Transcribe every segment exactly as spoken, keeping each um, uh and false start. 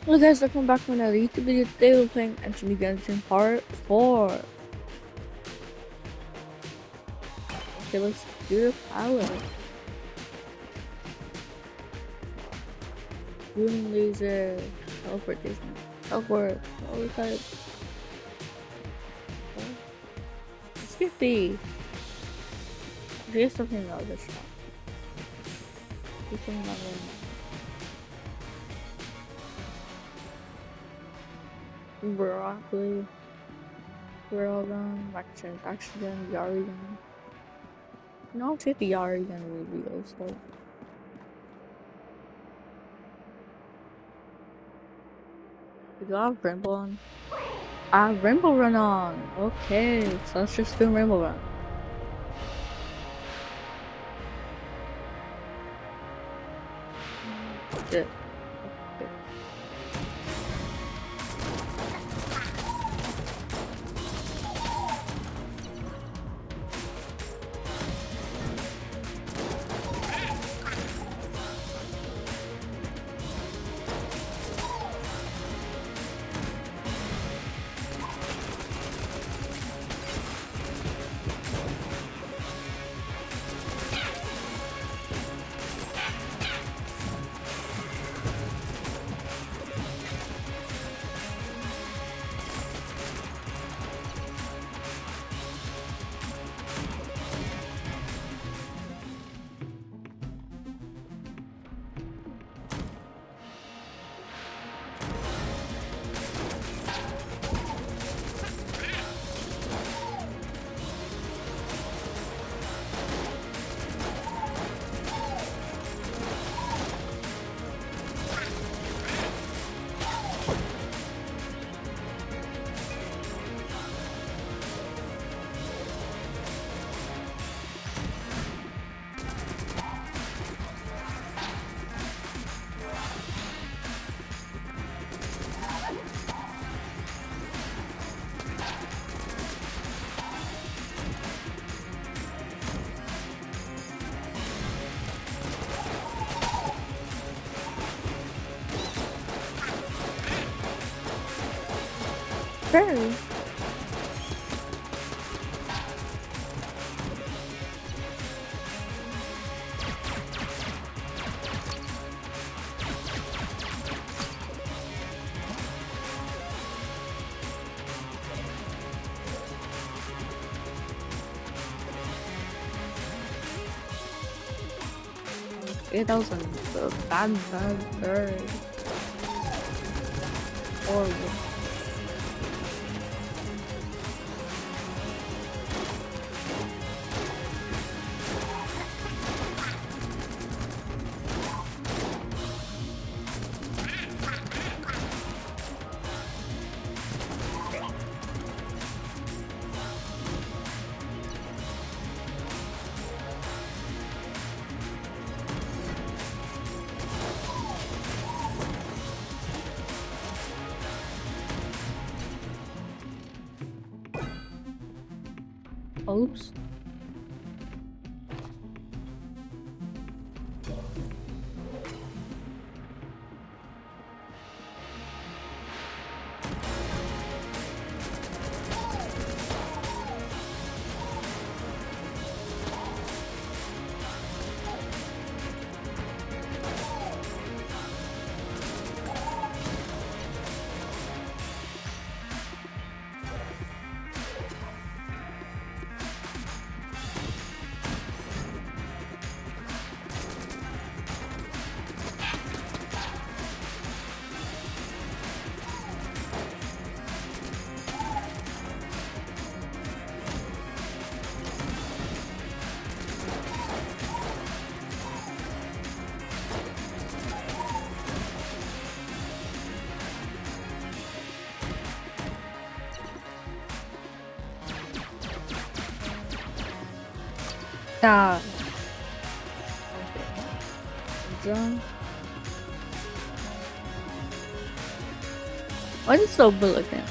Hello guys, welcome back to another YouTube video. Today we're playing Anthony Genshin Part four. Okay, let's do the power. Boom laser, teleportation, teleport, all type. Let's get the. Here's something else this time. Here's something else. Broccoli, Railgun, Action, Accident, Yarigan. No, I'll take the Yarigan reveal, so. Do I have Rainbow on? I have Rainbow Run on! Okay, so let's just do Rainbow Run. Good. Sure. Eight thousand. The bad, bad bird. Horrible. Oops. Yeah. Okay. Why is it so blue again?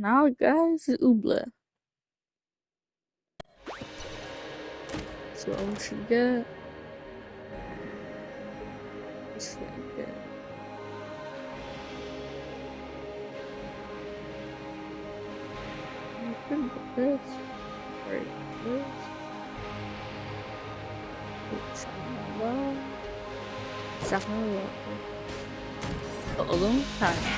Now, guys, is Oobla. So what we should get? We should get. We could get this. Right, this. Shakmallah. Shakmallah. A long time.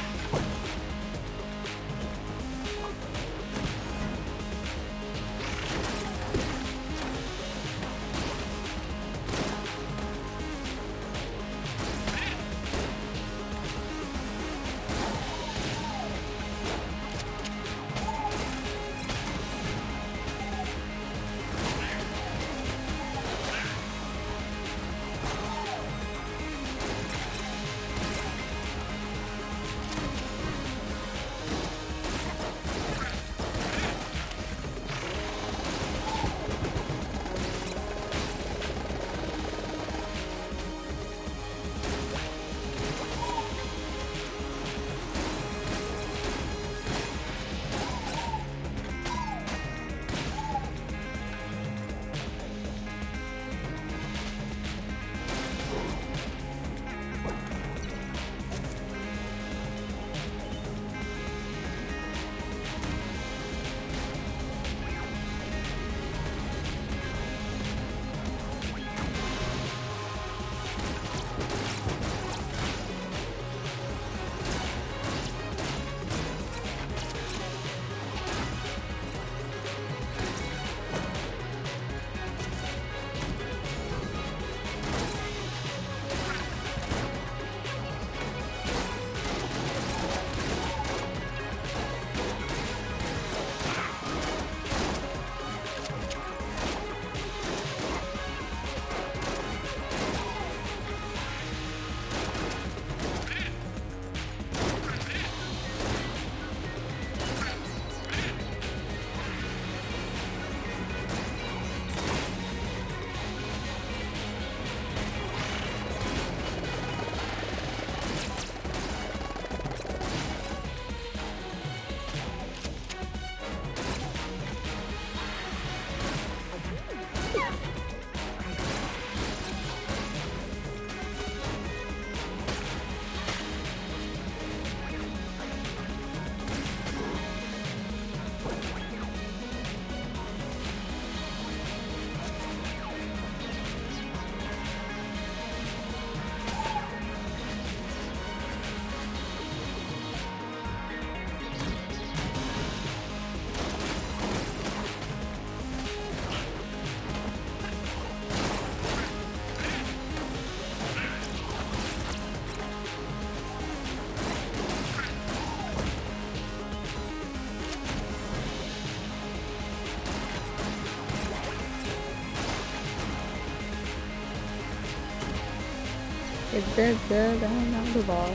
It's dead, dead, and on the ball.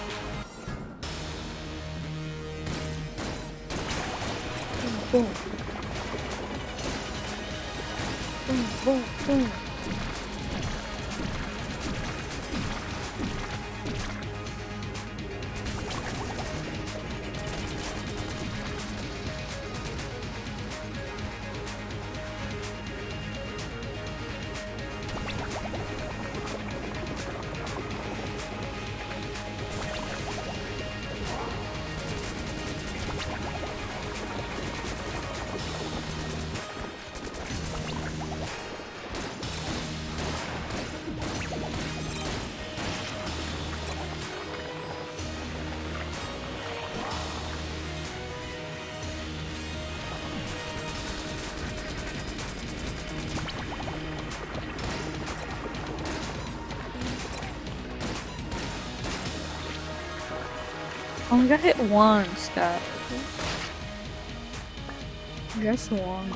Boom. Boom, boom, boom. I only got hit once, guys. Just one.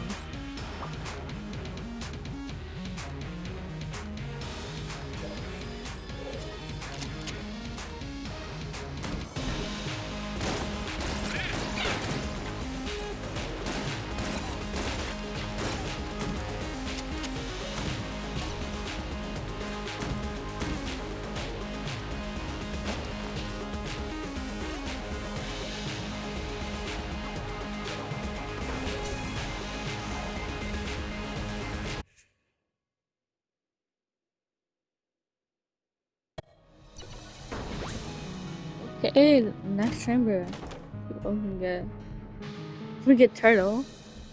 Okay, next chamber. We can get. We get turtle.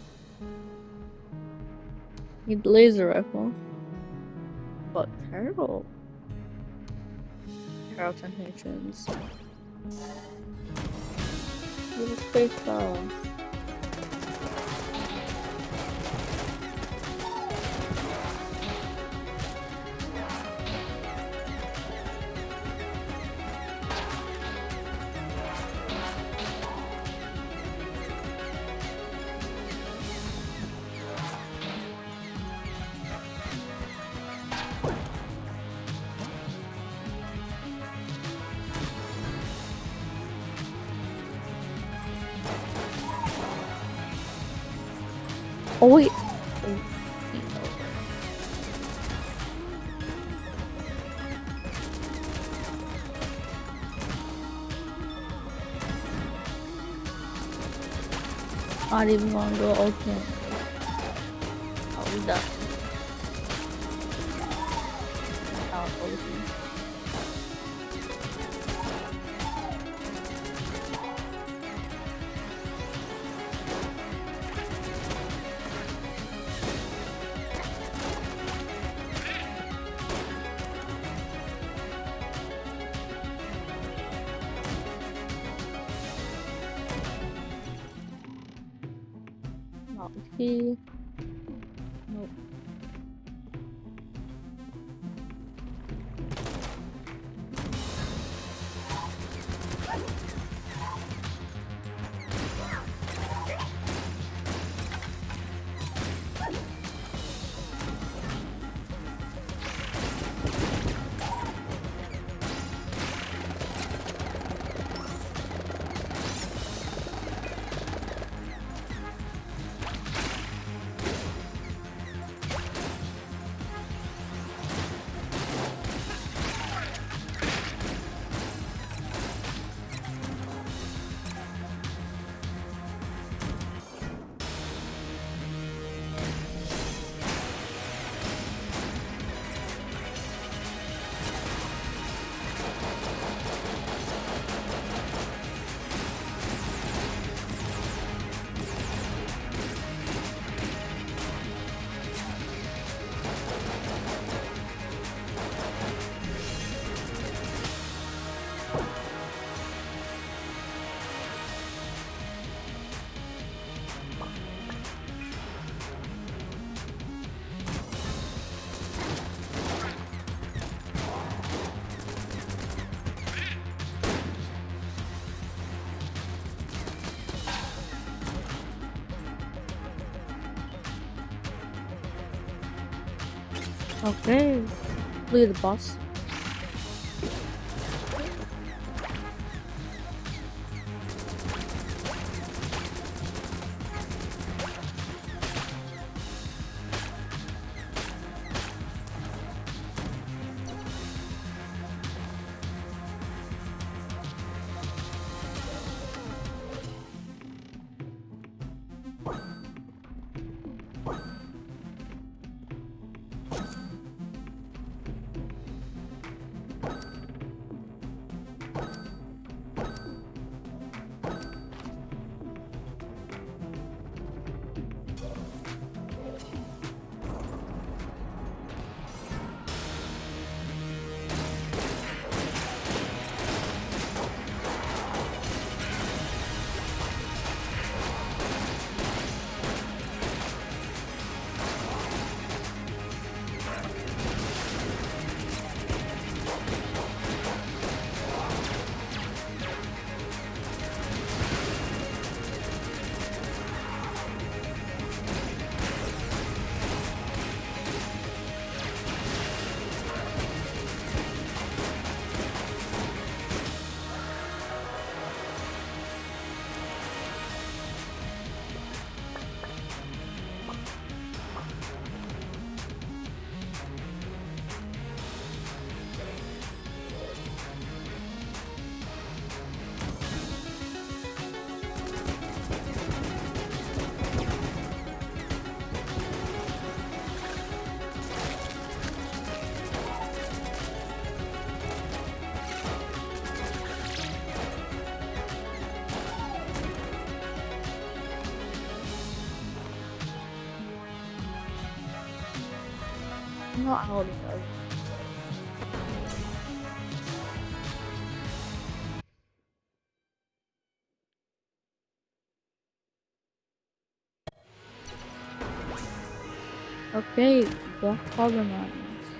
Need laser rifle. But turtle. Turtle technicians. Little space ball. Oh wait. Not even gonna go ultimate. Oh, we done. Out ultimate. Not key. Nope. Okay. Look at the boss. not holding those. Okay, Black Carbon Mines.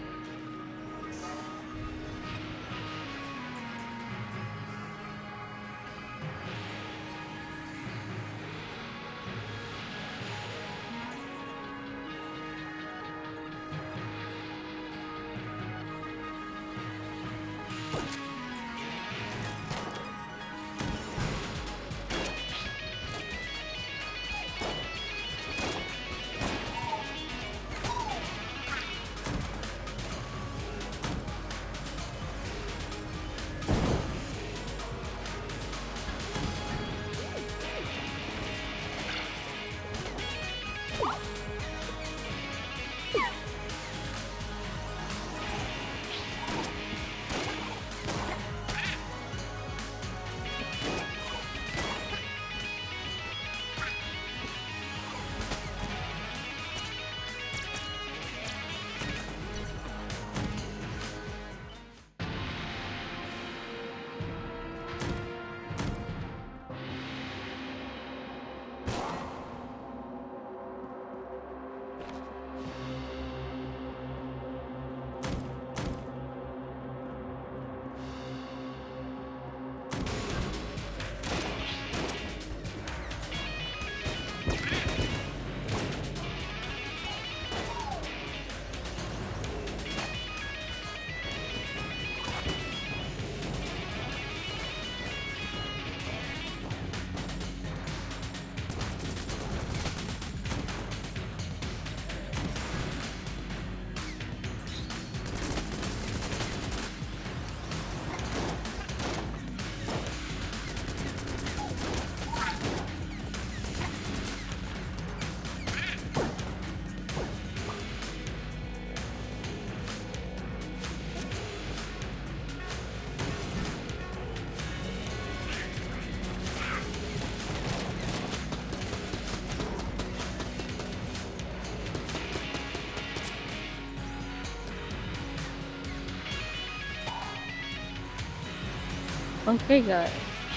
Okay, guys.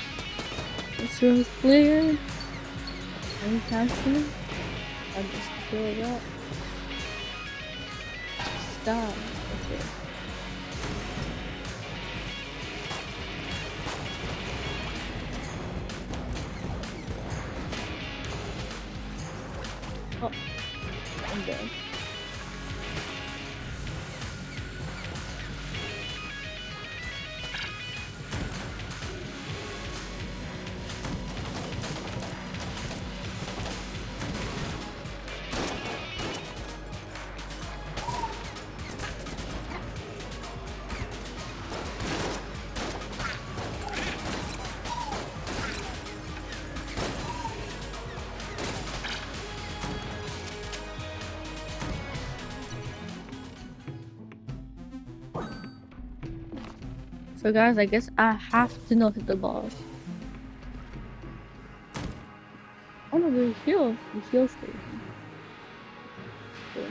This room is clear. Anytime soon. I just fill it up. Stop. Okay. Oh, I'm dead. So guys, I guess I have to not hit the boss. Oh no, there's heal, the heal station. Okay.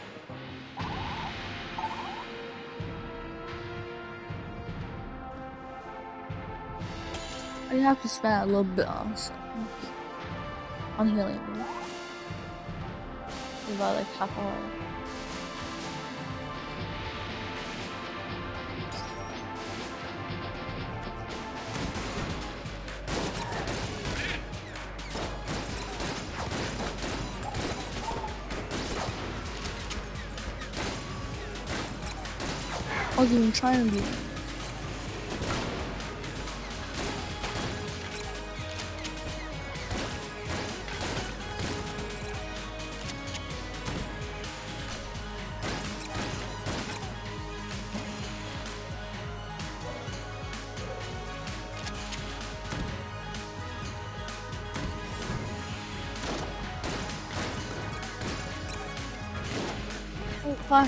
I have to spend a little bit on on healing me. About like half hour. I was even trying to be. Oh, fuck.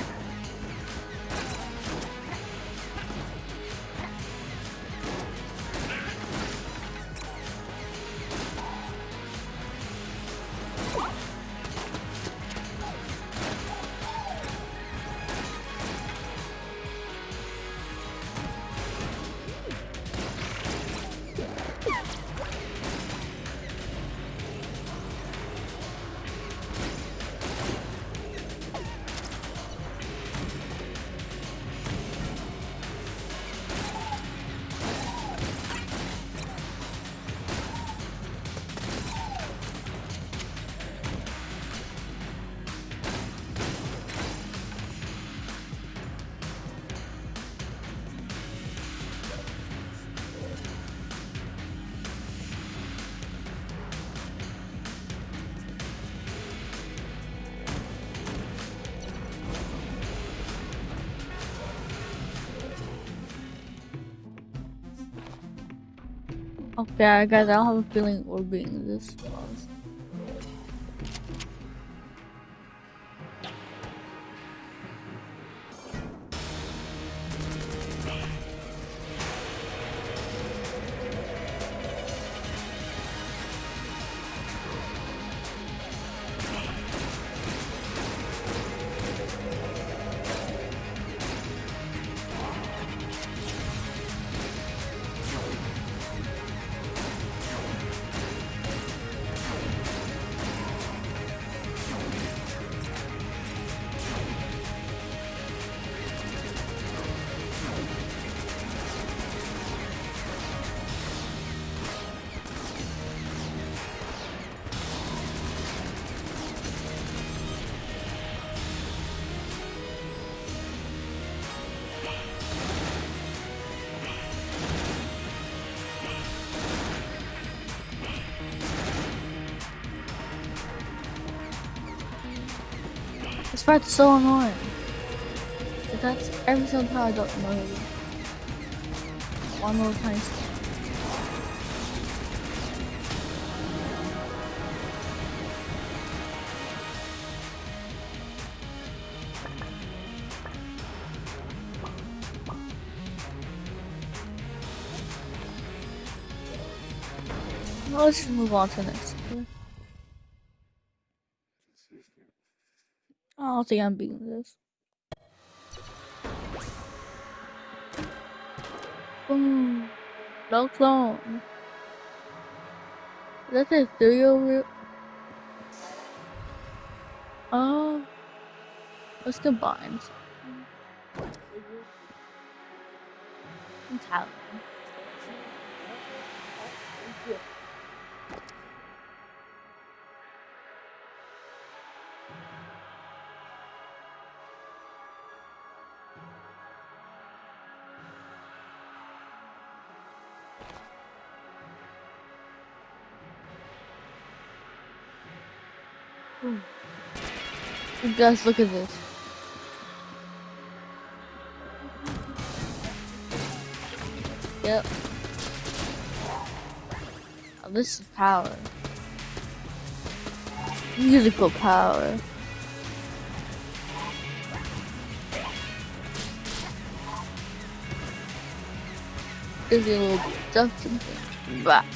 Okay, guys, I don't have a feeling we're being this close. This fight's so annoying. But that's every single time I don't know it. One little tiny step. Well, let's just move on to the next one. I don't think I'm beating this. Boom. No clone. Is that the ethereal root? Oh. Let's combine. Talent. You guys, look at this. Yep. Oh, this is power. Musical power. Gives you a little duck and thing. Bah.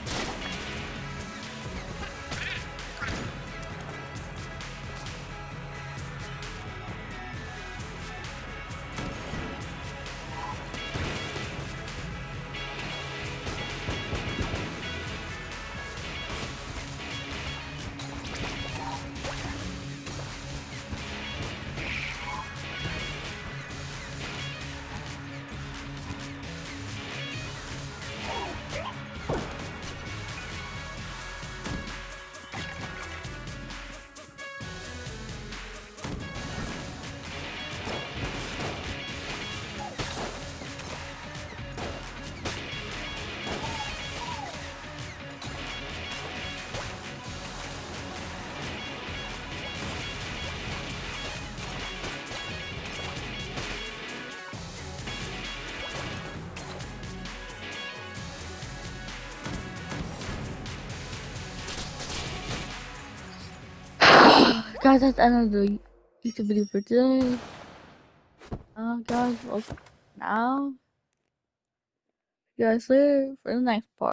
Guys, that's the end of the YouTube video for today. Uh, guys, well, now, you guys later for the next part.